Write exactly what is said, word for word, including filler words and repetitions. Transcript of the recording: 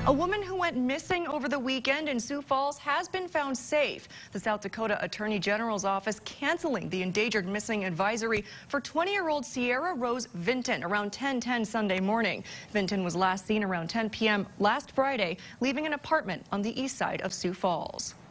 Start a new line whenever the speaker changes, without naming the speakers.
A woman who went missing over the weekend in Sioux Falls has been found safe. The South Dakota Attorney General's office canceling the endangered missing advisory for twenty-year-old Sierra Rose Vinton around ten ten Sunday morning. Vinton was last seen around ten p m last Friday, leaving an apartment on the east side of Sioux Falls.